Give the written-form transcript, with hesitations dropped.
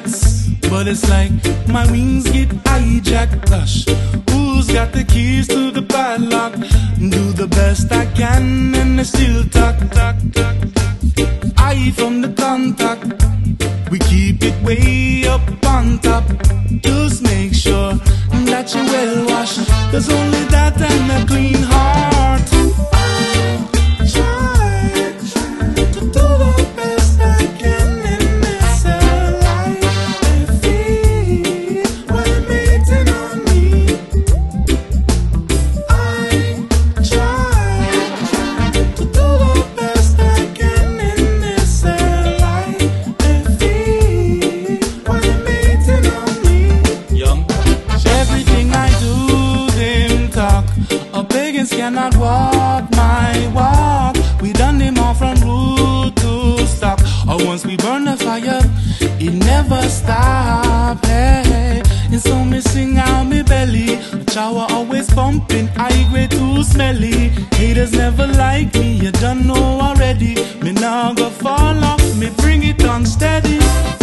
jets, but it's like my wings get hijacked. Gosh, who's got the keys to the padlock? Do the best I can and I still talk. I from the contact, we keep it way up on top. Just make sure that you're well washed, 'cause only that and a clean heart. I try to do the best I can in this life. If he was waiting on me, I try to do the best I can in this life. If he was waiting on me, young. Everything I do, them talk. A pagans cannot walk my walk. We done them all from root to stock. Or once we burn the fire, it never stop. Hey, it's so missing out me belly. Shower always pumping, I grade too smelly. Haters never like me, you don't know already. Me now go fall off, me bring it on steady.